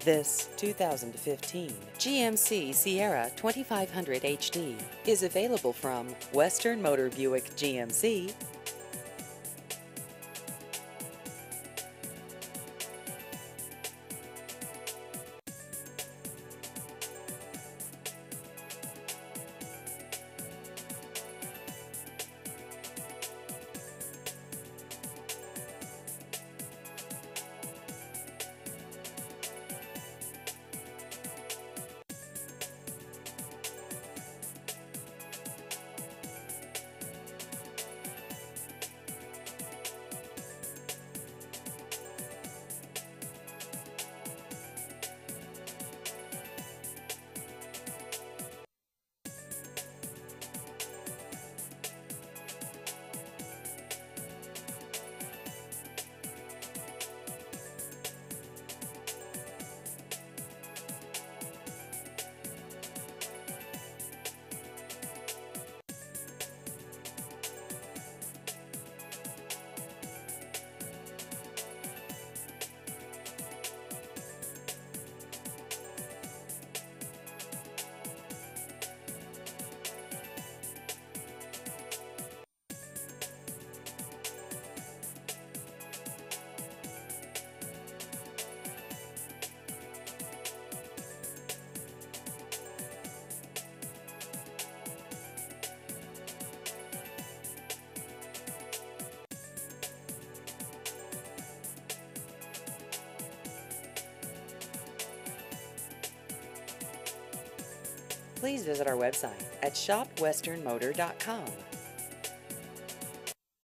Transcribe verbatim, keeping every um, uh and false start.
This two thousand fifteen G M C Sierra twenty-five hundred H D is available from Western Motor Buick G M C. Please visit our website at shop western motor dot com.